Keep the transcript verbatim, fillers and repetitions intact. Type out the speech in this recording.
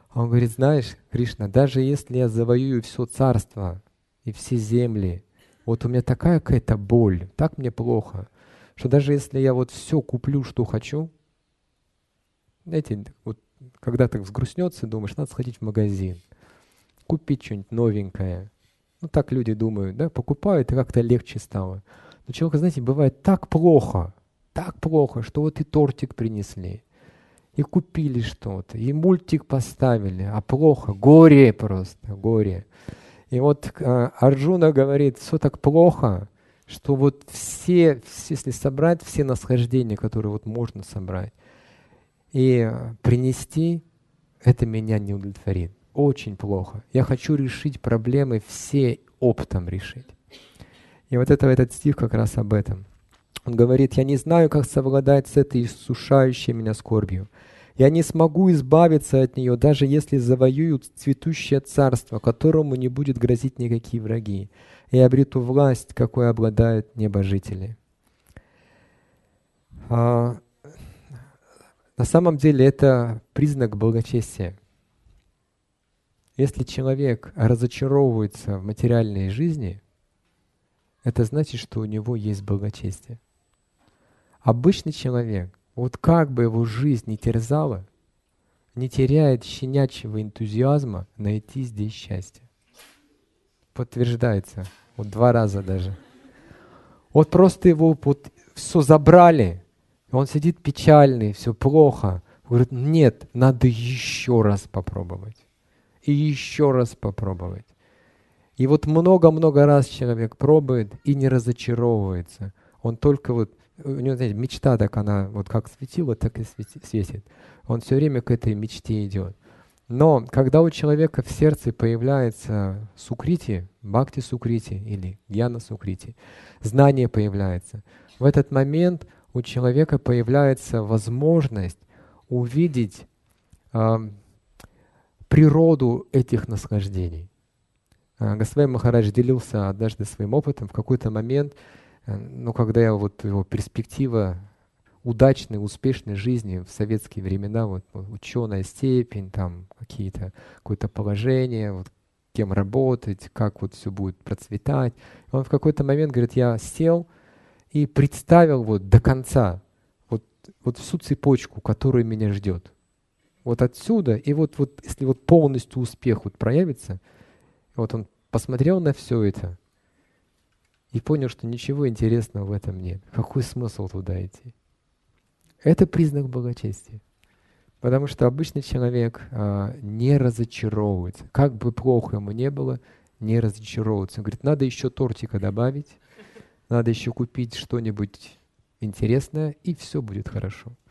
А он говорит: знаешь, Кришна, даже если я завоюю все царство и все земли, вот у меня такая какая-то боль, так мне плохо, что даже если я вот все куплю, что хочу, знаете, вот когда так взгрустнется, думаешь, надо сходить в магазин, купить что-нибудь новенькое. Ну так люди думают, да, покупают, и как-то легче стало. Но человеку, знаете, бывает так плохо, так плохо, что вот и тортик принесли, и купили что-то, и мультик поставили, а плохо, горе просто, горе. И вот э, Арджуна говорит, все так плохо, что вот все, все, если собрать все насхождения, которые вот можно собрать, и э, принести, это меня не удовлетворит. Очень плохо. Я хочу решить проблемы все оптом решить. И вот это, этот стих как раз об этом. Он говорит: я не знаю, как совладать с этой иссушающей меня скорбью. Я не смогу избавиться от нее, даже если завоюю цветущее царство, которому не будет грозить никакие враги, и обрету власть, какой обладают небожители. А, на самом деле это признак благочестия. Если человек разочаровывается в материальной жизни, это значит, что у него есть благочестие. Обычный человек, вот как бы его жизнь не терзала, не теряет щенячьего энтузиазма найти здесь счастье. Подтверждается. Вот два раза даже. Вот просто его вот все забрали, и он сидит печальный, все плохо. Говорит: нет, надо еще раз попробовать. И еще раз попробовать. И вот много-много раз человек пробует и не разочаровывается. Он только вот, у него, знаете, мечта так, она вот как светила, так и светит. Он все время к этой мечте идет. Но когда у человека в сердце появляется сукрити, бхакти сукрити или гьяна сукрити, знание появляется, в этот момент у человека появляется возможность увидеть э, природу этих наслаждений. Госвами Махарадж делился однажды своим опытом в какой-то момент, ну, когда я вот его перспектива удачной, успешной жизни в советские времена, вот ученая степень, там какие-то, какое-то положение, вот кем работать, как вот все будет процветать. И он в какой-то момент говорит: я сел и представил вот до конца вот, вот всю цепочку, которая меня ждет. Вот отсюда, и вот, вот если вот полностью успех вот проявится, вот он посмотрел на все это и понял, что ничего интересного в этом нет. Какой смысл туда идти? Это признак благочестия. Потому что обычный человек а, не разочаровывается. Как бы плохо ему не было, не разочаровывается. Он говорит: надо еще тортика добавить, надо еще купить что-нибудь интересное, и все будет хорошо.